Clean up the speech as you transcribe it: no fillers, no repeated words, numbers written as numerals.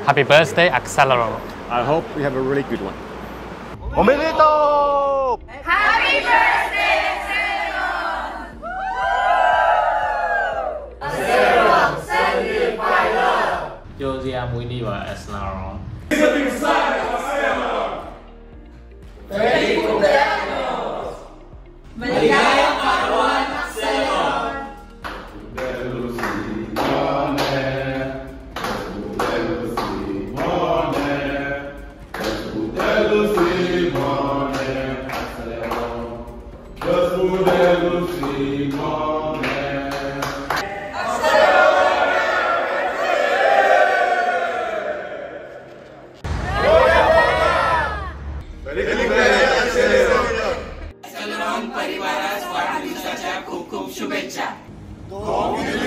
Happy birthday, Accelleron. I hope we have a really good one. 오메데토! Happy birthday, Accelleron! Accelleron, sanctify love! Josia Muidiwa Accelleron. It's a big sign of Accelleron! Feliz cumpleaños! Maligayang arawan, Accelleron! Accelleron परिवारास वाढदिवसाच्या खूप खूप शुभेच्छा.